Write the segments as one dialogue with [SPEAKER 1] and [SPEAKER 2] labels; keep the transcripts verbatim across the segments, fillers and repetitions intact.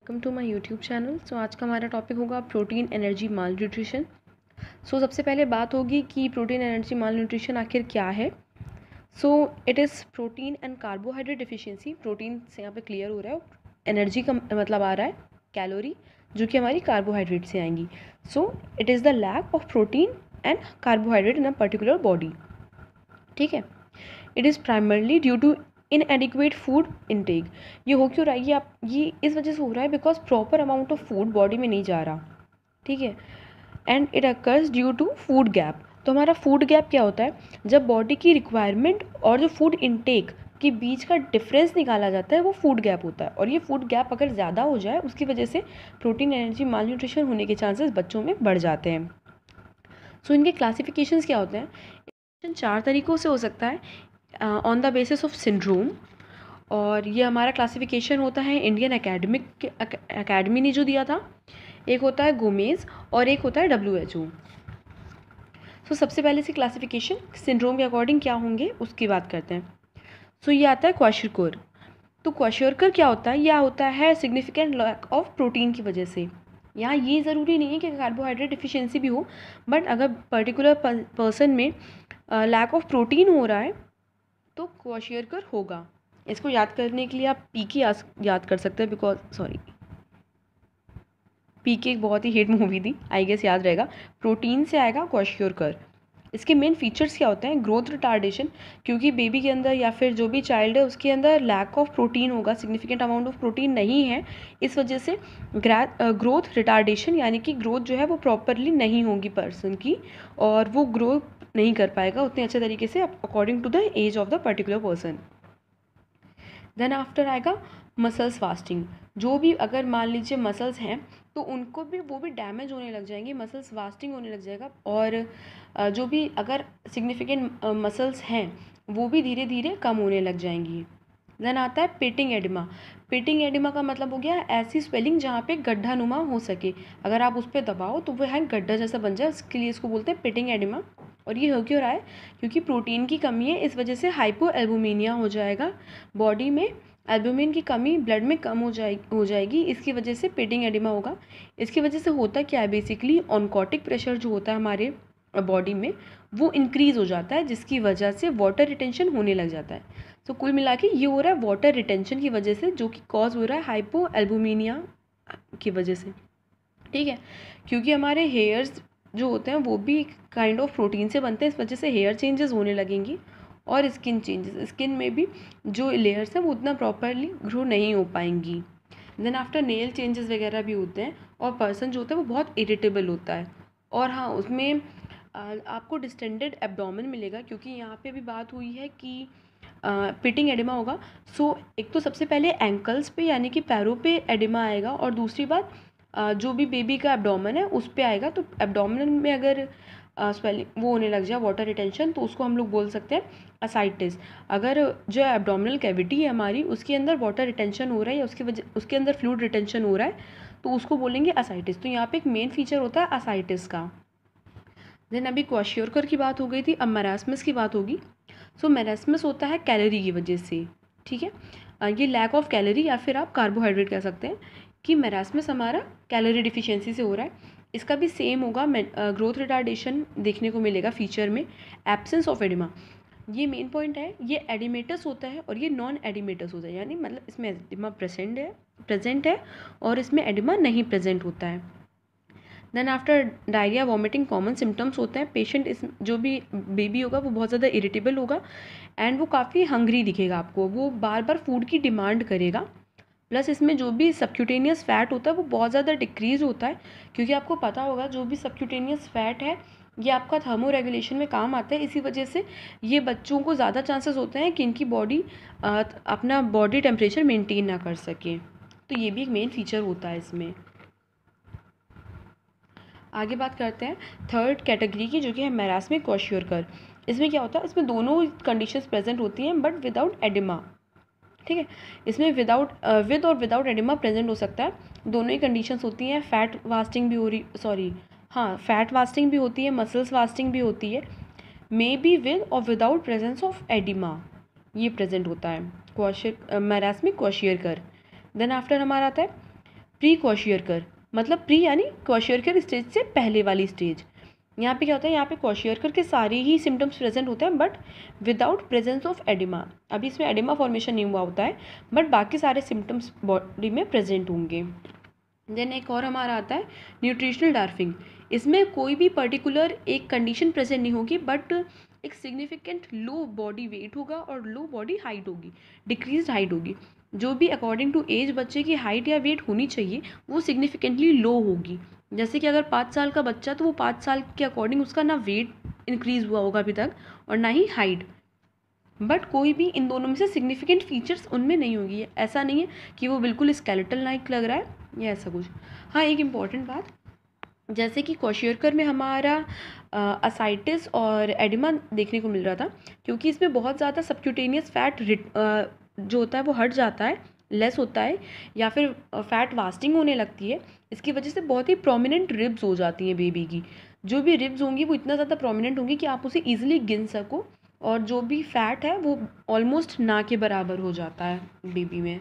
[SPEAKER 1] Welcome to my YouTube channel. So आज का हमारा टॉपिक होगा protein energy malnutrition. So सबसे पहले बात होगी कि प्रोटीन एनर्जी माल न्यूट्रिशन आखिर क्या है। So it is protein and carbohydrate deficiency. Protein से यहाँ पे क्लियर हो रहा है, एनर्जी का मतलब आ रहा है कैलोरी, जो कि हमारी कार्बोहाइड्रेट से आएंगी। So it is the lack of protein and carbohydrate in a particular body. ठीक है, it is primarily due to inadequate food intake. ये हो क्यों रहा है? ये आप ये इस वजह से हो रहा है because proper amount of food body में नहीं जा रहा। ठीक है, and it occurs due to food gap. तो हमारा फूड गैप क्या होता है? जब बॉडी की रिक्वायरमेंट और जो फूड इनटेक के बीच का डिफरेंस निकाला जाता है, वो फूड गैप होता है। और ये फूड गैप अगर ज़्यादा हो जाए, उसकी वजह से प्रोटीन एनर्जी माल न्यूट्रिशन होने के चांसेस बच्चों में बढ़ जाते हैं। सो so, इनके क्लासिफिकेशंस क्या होते हैं? चार तरीक़ों से हो सकता है, on the basis of syndrome. और ये हमारा क्लासिफिकेशन होता है इंडियन एकेडमिक एकेडमी ने जो दिया था। एक होता है गोमेज और एक होता है डब्ल्यू एच ओ। सो सबसे पहले से क्लासिफिकेशन सिंड्रोम के अकॉर्डिंग क्या होंगे उसकी बात करते हैं। सो so, ये आता है क्वाशियोकर। तो क्वाशियोकर क्या होता है? यह होता है सिग्निफिकेंट लैक ऑफ प्रोटीन की वजह से। यहाँ ये ज़रूरी नहीं है कि कार्बोहाइड्रेट डिफिशियंसी भी हो, बट अगर पर्टिकुलर पर्सन में लैक ऑफ प्रोटीन हो रहा है तो क्वाशियोकर होगा। इसको याद करने के लिए आप पी के याद कर सकते हैं, बिकॉज सॉरी पी के एक बहुत ही हिट मूवी थी, आई गेस याद रहेगा। प्रोटीन से आएगा क्वाशियोकर। इसके मेन फीचर्स क्या होते हैं? ग्रोथ रिटार्डेशन, क्योंकि बेबी के अंदर या फिर जो भी चाइल्ड है उसके अंदर लैक ऑफ प्रोटीन होगा, सिग्निफिकेंट अमाउंट ऑफ प्रोटीन नहीं है। इस वजह से ग्रोथ रिटार्डेशन, यानी कि ग्रोथ जो है वो प्रॉपरली नहीं होगी पर्सन की, और वो ग्रो नहीं कर पाएगा उतने अच्छे तरीके से according to the age of the particular person. Then after आएगा मसल्स वास्टिंग। जो भी अगर मान लीजिए मसल्स हैं तो उनको भी वो भी डैमेज होने लग जाएंगे, मसल्स वास्टिंग होने लग जाएगा। और जो भी अगर सिग्निफिकेंट मसल्स हैं वो भी धीरे धीरे कम होने लग जाएंगी। देन आता है पेटिंग एडिमा। पेटिंग एडिमा का मतलब हो गया ऐसी स्वेलिंग जहाँ पे गड्ढा नुमा हो सके, अगर आप उस पर दबाओ तो वह गड्ढा जैसा बन जाए, उसके लिए इसको बोलते हैं पेटिंग एडिमा। और ये हो क्यों रहा है? क्योंकि प्रोटीन की कमी है, इस वजह से हाइपो एल्बुमिनिया हो जाएगा बॉडी में। एल्बुमिन की कमी ब्लड में कम हो जाए हो जाएगी इसकी वजह से पेटिंग एडिमा होगा। इसकी वजह से होता क्या है? बेसिकली ऑनकोटिक प्रेशर जो होता है हमारे बॉडी में वो इंक्रीज़ हो जाता है, जिसकी वजह से वाटर रिटेंशन होने लग जाता है। तो कुल मिला के ये हो रहा है वाटर रिटेंशन की वजह से, जो कि कॉज हो रहा है हाइपो एल्बुमिनिया की वजह से। ठीक है, क्योंकि हमारे हेयर्स जो होते हैं वो भी काइंड ऑफ प्रोटीन से बनते हैं, इस वजह से हेयर चेंजेस होने लगेंगी और स्किन चेंजेस, स्किन में भी जो लेयर्स हैं वो उतना प्रॉपरली ग्रो नहीं हो पाएंगी। देन आफ्टर नेल चेंजेस वगैरह भी होते हैं, और पर्सन जो होता है वो बहुत इरिटेबल होता है। और हाँ, उसमें आपको डिस्टेंडेड एब्डोमेन मिलेगा, क्योंकि यहाँ पे भी बात हुई है कि पिटिंग एडिमा होगा। सो एक तो सबसे पहले एंकल्स पे यानी कि पैरों पे एडिमा आएगा, और दूसरी बात जो भी बेबी का एब्डोमेन है उस पे आएगा। तो एब्डोमेन में अगर स्वेलिंग वो होने लग जाए वाटर रिटेंशन, तो उसको हम लोग बोल सकते हैं असाइटिस। अगर जो एब्डोमिनल कैविटी है हमारी उसके अंदर वाटर रिटेंशन हो रहा है या उसकी वजह उसके अंदर फ्लूइड रिटेंशन हो रहा है, तो उसको बोलेंगे असाइटिस। तो यहाँ पे एक मेन फीचर होता है असाइटिस का। देन अभी क्वाशियोकर की बात हो गई थी, अब मेरास्मस की बात होगी। सो मेरास्मस होता है कैलोरी की वजह से। ठीक है, ये लैक ऑफ कैलोरी या फिर आप कार्बोहाइड्रेट कह सकते हैं कि मेरास्मस हमारा कैलोरी डिफिशियंसी से हो रहा है। इसका भी सेम होगा, ग्रोथ रिटार्डेशन देखने को मिलेगा फीचर में, एब्सेंस ऑफ एडिमा। ये मेन पॉइंट है, ये एडिमेटस होता है और ये नॉन एडिमेटस होता है, यानी मतलब इसमें एडिमा प्रेजेंट है प्रेजेंट है और इसमें एडिमा नहीं प्रेजेंट होता है। Then after diarrhoea vomiting common symptoms होते हैं। पेशेंट इस जो भी बेबी होगा वो बहुत ज़्यादा इरिटेबल होगा एंड वो काफ़ी हंग्री दिखेगा आपको, वो बार बार फूड की डिमांड करेगा। प्लस इसमें जो भी सबक्यूटेनियस फैट होता है वो बहुत ज़्यादा डिक्रीज़ होता है, क्योंकि आपको पता होगा जो भी सबक्यूटेनियस फैट है ये आपका थर्मो रेगुलेशन में काम आता है। इसी वजह से ये बच्चों को ज़्यादा चांसेस होते हैं कि इनकी बॉडी अपना बॉडी टेम्परेचर मेंटेन ना कर सके। तो ये भी एक मेन फीचर होता है इसमें। आगे बात करते हैं थर्ड कैटेगरी की, जो कि है मेरास्मिक क्वाशियोकर। इसमें क्या होता है? इसमें दोनों कंडीशंस प्रेजेंट होती हैं बट विदाउट एडिमा। ठीक है, इसमें विदाउट विद और विदाउट एडिमा प्रेजेंट हो सकता है, दोनों ही कंडीशंस होती हैं। फैट वास्टिंग भी हो रही सॉरी हाँ फैट वास्टिंग भी होती है, मसल्स वास्टिंग भी होती है, मे बी विद और विदाउट प्रेजेंस ऑफ एडिमा ये प्रेजेंट होता है क्वाशियर मेरास्मिक क्वाशियोकर। देन आफ्टर हमारा आता है प्री क्वेशियरकर मतलब प्री यानी क्वेशियरकर स्टेज से पहले वाली स्टेज। यहाँ पे क्या होता है, यहाँ पे क्वेशियरकर के सारे ही सिम्टम्स प्रेजेंट होते हैं but without presence of oedema. अभी इसमें एडिमा फॉर्मेशन नहीं हुआ होता है बट बाकी सारे सिम्टम्स बॉडी में प्रेजेंट होंगे। देन एक और हमारा आता है न्यूट्रिशनल डार्फिंग। इसमें कोई भी पर्टिकुलर एक कंडीशन प्रेजेंट नहीं होगी बट एक सिग्निफिकेंट लो बॉडी वेट होगा और लो बॉडी हाइट होगी, डिक्रीज हाइट होगी। जो भी अकॉर्डिंग टू एज बच्चे की हाइट या वेट होनी चाहिए वो सिग्निफिकेंटली लो होगी। जैसे कि अगर पाँच साल का बच्चा तो वो पाँच साल के अकॉर्डिंग उसका ना वेट इंक्रीज हुआ होगा अभी तक और ना ही हाइट, बट कोई भी इन दोनों में से सिग्निफिकेंट फीचर्स उनमें नहीं होगी। ऐसा नहीं है कि वो बिल्कुल स्केलेटल लाइक लग रहा है या ऐसा कुछ। हाँ, एक इम्पॉर्टेंट बात, जैसे कि क्वेशियरकर में हमारा असाइटिस और एडिमा देखने को मिल रहा था क्योंकि इसमें बहुत ज़्यादा सबक्यूटेनियस फैट जो होता है वो हट जाता है, लेस होता है या फिर फैट वास्टिंग होने लगती है। इसकी वजह से बहुत ही प्रोमिनेंट रिब्स हो जाती हैं बेबी की। जो भी रिब्स होंगी वो इतना ज़्यादा प्रोमिनेंट होंगी कि आप उसे ईजिली गिन सको और जो भी फैट है वो ऑलमोस्ट ना के बराबर हो जाता है बेबी में।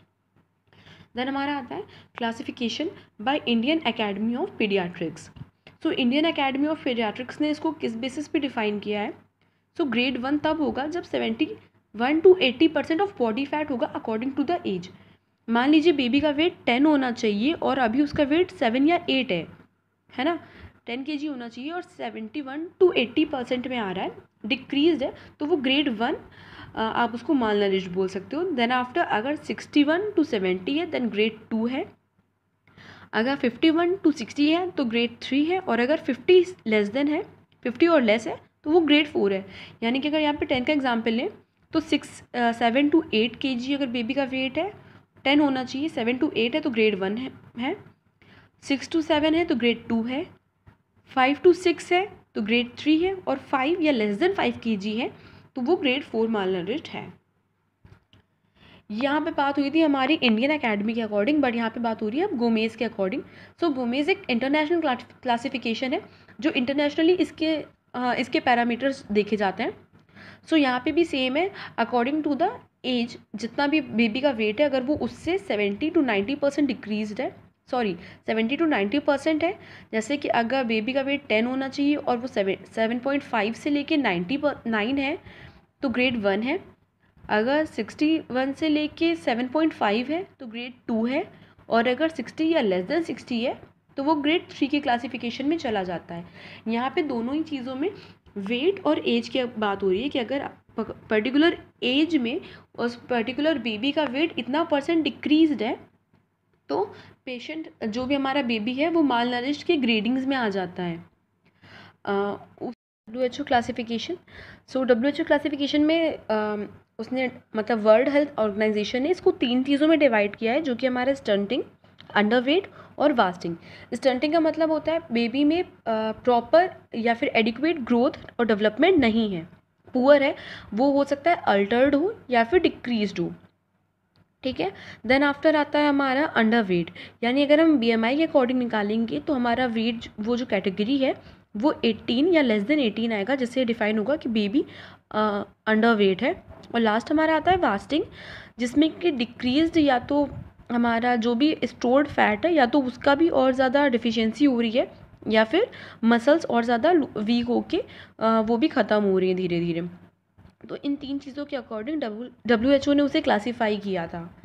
[SPEAKER 1] देन हमारा आता है classification by Indian academy of paediatrics. So Indian academy of paediatrics ने इसको किस बेसिस पे डिफाइन किया है? सो ग्रेड वन तब होगा जब seventy one to eighty percent of body fat होगा अकॉर्डिंग टू द एज। मान लीजिए बेबी का वेट टेन होना चाहिए और अभी उसका वेट सेवन या एट है है ना, टेन के जी होना चाहिए और seventy one to eighty percent में आ रहा है, डिक्रीज है, तो वो ग्रेड वन आप उसको मालनरिश्ड बोल सकते हो। देन आफ्टर अगर सिक्सटी वन टू सेवेंटी है देन ग्रेड टू है, अगर फिफ्टी वन टू सिक्सटी है तो ग्रेड थ्री है और अगर फिफ्टी लेस देन है, फिफ्टी और लेस है तो वो ग्रेड फोर है। यानी कि अगर यहाँ पे टेन का एग्जाम्पल लें तो सिक्स सेवन टू एट के जी अगर बेबी का वेट है, टेन होना चाहिए, सेवन टू एट है तो ग्रेड वन है, है सिक्स टू सेवन है तो ग्रेड टू है, फाइव टू सिक्स है तो ग्रेड थ्री है और फाइव या लेस देन फाइव के जी है तो वो ग्रेड फोर मालनरिश्ड है। यहाँ पे बात हुई थी हमारी इंडियन एकेडमी के अकॉर्डिंग, बट यहाँ पे बात हो रही है अब गोमेज के अकॉर्डिंग। सो गोमेज एक इंटरनेशनल क्लासिफिकेशन है जो इंटरनेशनली इसके आ, इसके पैरामीटर्स देखे जाते हैं। सो so, यहाँ पे भी सेम है, अकॉर्डिंग टू द एज जितना भी बेबी का वेट है अगर वो उससे seventy to ninety percent decrease है, sorry seventy to ninety percent है, जैसे कि अगर बेबी का वेट टेन होना चाहिए और वो सेवन सेवन पॉइंट फाइव से लेके नाइन्टी नाइन है तो ग्रेड वन है, अगर सिक्सटी वन से लेके सेवन पॉइंट फाइव है तो ग्रेड टू है और अगर सिक्सटी या लेस देन सिक्सटी है तो वो ग्रेड थ्री की क्लासिफिकेशन में चला जाता है। यहाँ पे दोनों ही चीज़ों में वेट और एज की बात हो रही है कि अगर पर्टिकुलर एज में उस पर्टिकुलर बेबी का वेट इतना परसेंट डिक्रीज्ड है तो पेशेंट जो भी हमारा बेबी है वो माल नरिश्ड के ग्रेडिंग्स में आ जाता है। W H O classification, so W H O classification में uh, उसने मतलब वर्ल्ड हेल्थ ऑर्गेनाइजेशन ने इसको तीन चीज़ों में डिवाइड किया है जो कि हमारा स्टंटिंग, अंडरवेट और वास्टिंग। स्टंटिंग का मतलब होता है बेबी में प्रॉपर uh, या फिर एडिक्वेट ग्रोथ और डेवलपमेंट नहीं है, पुअर है, वो हो सकता है अल्टर्ड हो या फिर डिक्रीज्ड हो, ठीक है। देन आफ्टर आता है हमारा अंडर वेट, यानी अगर हम बी एम आई के अकॉर्डिंग निकालेंगे तो हमारा वेट वो जो कैटेगरी है वो एटीन या लेस देन एटीन आएगा, जिससे डिफाइन होगा कि बेबी अंडर वेट है। और लास्ट हमारा आता है वास्टिंग, जिसमें कि डिक्रीज्ड या तो हमारा जो भी स्टोर्ड फैट है या तो उसका भी और ज़्यादा डिफिशियंसी हो रही है या फिर मसल्स और ज़्यादा वीक होके वो भी ख़त्म हो रही है धीरे धीरे। तो इन तीन चीज़ों के अकॉर्डिंग डब्ल्यू एच ओ ने उसे क्लासीफाई किया था।